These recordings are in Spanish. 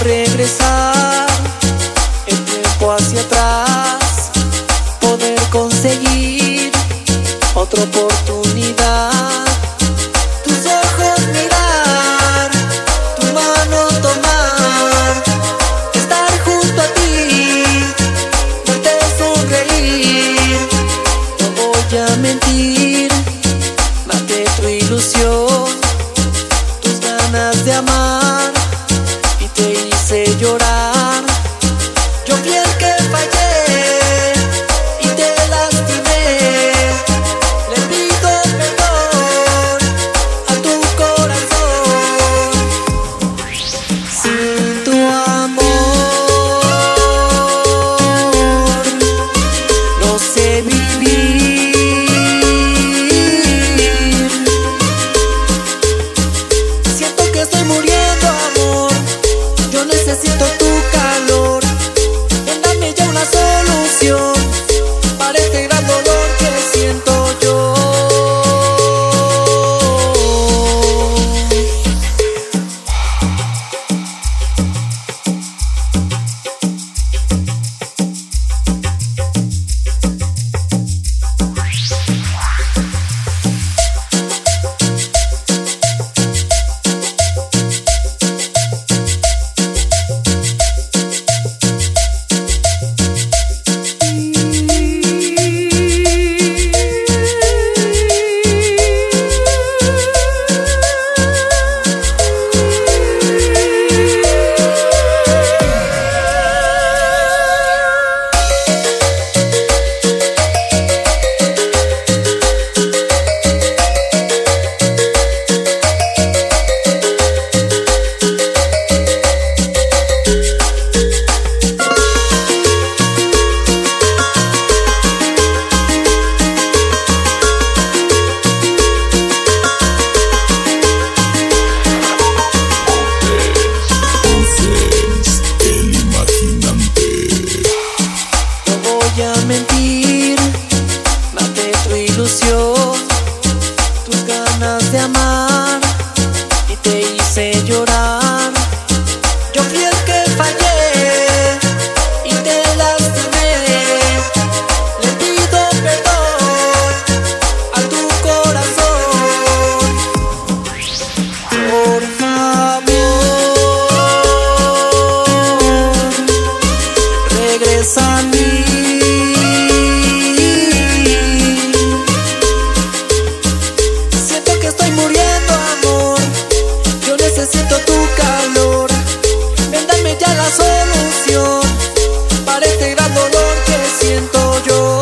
regresar el tiempo hacia atrás, poder conseguir otra oportunidad. Tus ojos mirar, tu mano tomar, estar junto a ti, verte sonreír. No voy a mentir, maté tu ilusión, tus ganas de amar, y te hice llorar. Yo fui el que fallé y te lastimé. Le pido perdón a tu corazón. Sin tu amor no sé vivir. Siento que estoy muriendo, amor. Yo necesito tu calor. Ven, dame ya una solución para este gran dolor que siento yo. Mentir, maté tu ilusión, tus ganas de amar, y te hice llorar. Yo fui el que fallé y te lastimé. Le pido perdón a tu corazón. Por favor, regresa a mí. Necesito tu calor. Ven, dame ya la solución para este gran dolor que siento yo.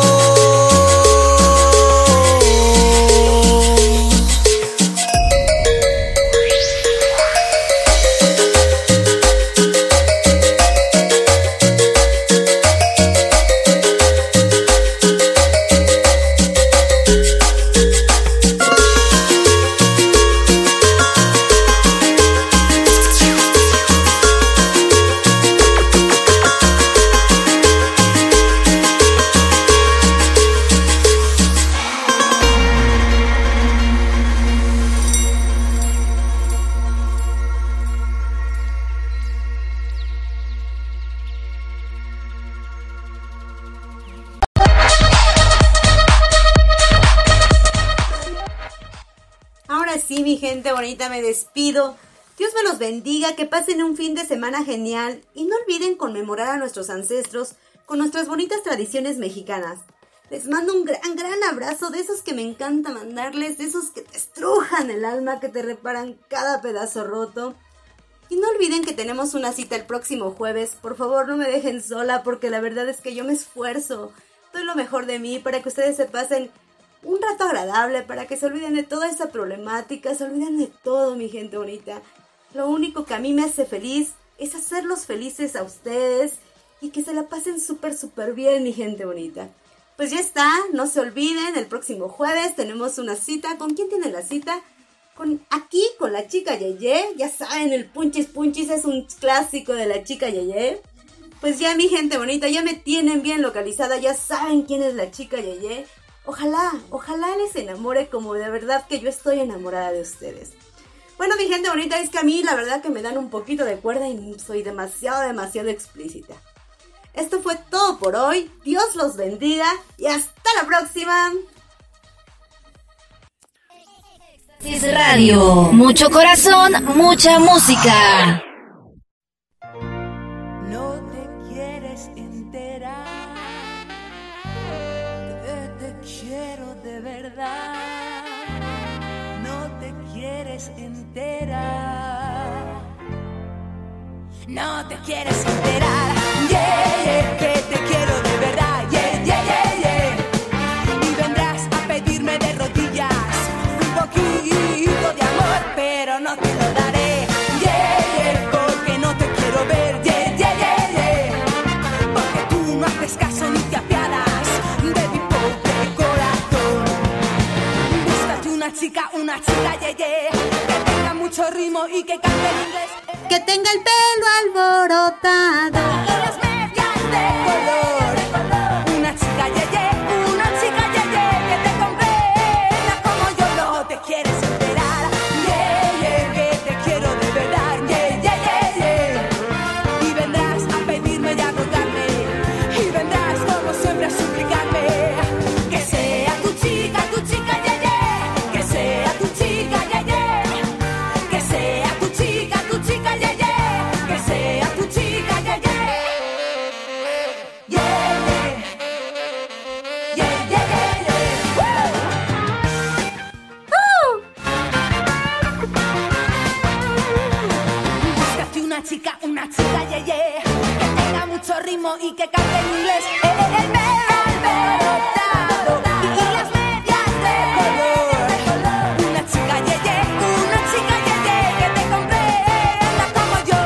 Ahora sí, mi gente bonita, me despido. Dios me los bendiga, que pasen un fin de semana genial y no olviden conmemorar a nuestros ancestros con nuestras bonitas tradiciones mexicanas. Les mando un gran abrazo, de esos que me encanta mandarles, de esos que te estrujan el alma, que te reparan cada pedazo roto. Y no olviden que tenemos una cita el próximo jueves. Por favor, no me dejen sola, porque la verdad es que yo me esfuerzo, doy lo mejor de mí para que ustedes se pasen un rato agradable, para que se olviden de toda esa problemática, se olviden de todo, mi gente bonita. Lo único que a mí me hace feliz es hacerlos felices a ustedes y que se la pasen súper bien, mi gente bonita. Pues ya está, no se olviden, el próximo jueves tenemos una cita. ¿Con quién tiene la cita? Aquí con la chica Yeye. Ya saben, el Punchis es un clásico de la chica Yeye. Pues ya, mi gente bonita, ya me tienen bien localizada, ya saben quién es la chica Yeye. Ojalá les enamore como de verdad que yo estoy enamorada de ustedes. Bueno, mi gente bonita, es que a mí la verdad que me dan un poquito de cuerda y soy demasiado explícita. Esto fue todo por hoy. Dios los bendiga y hasta la próxima. Éxtasis Radio. Mucho corazón, mucha música. No te quieres enterar que te quiero de verdad. No te quieres enterar. No te quieres enterar. Yeah, yeah, que te quiero de verdad. Yeah, yeah, yeah, yeah. Y vendrás a pedirme de rodillas un poquito de amor, pero no te lo daré. Yeah, yeah, porque no te quiero ver. Yeah, yeah, yeah, yeah. Porque tú no haces caso ni te apiadas de mi pobre corazón. Búscate una chica, yeah, yeah, que tenga mucho ritmo y que cante en inglés. Que tenga el pelo alborotado Y las medias de color. Una chica yeye, que te comprenda como yo. No te quieres enterar. Yeah, yeah, que te quiero de verdad. Yeah, yeah, yeah, yeah. Y vendrás a pedirme y a rogarme. Y vendrás como siempre a suplicarme. Que sea tu chica, yeye. Que sea tu chica, yeye. Que sea tu chica, yeye. Que sea tu chica, yeye. Yeah, yeah. Yeah, yeah, yeah, yeah. Woo. Búscate una chica, yeye, que tenga mucho ritmo y que cante en inglés. El pelo alborotado y las medias de color. Una chica, yeye, que te comprenda como yo.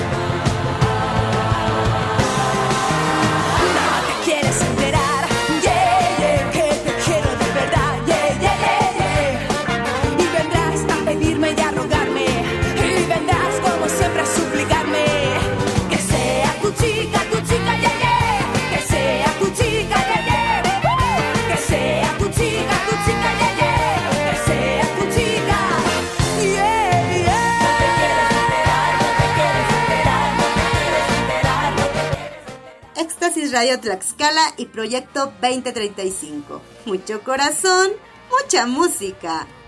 No te quieres enterar. Yeah, yeah, que te quiero de verdad. Yeah, yeah, yeah, yeah. Y vendrás a pedirme y a rogarme. Y vendrás como siempre a suplicarme. Que sea tu chica, yeah, yeah. Que sea tu chica, yeah, yeah. Que sea tu chica, yeah, yeah. Que sea tu chica. Yeah, yeah. No te quieres enterar, no te quieres enterar, no te quieres enterar. Éxtasis Radio Tlaxcala y Proyecto 2035. Mucho corazón, mucha música.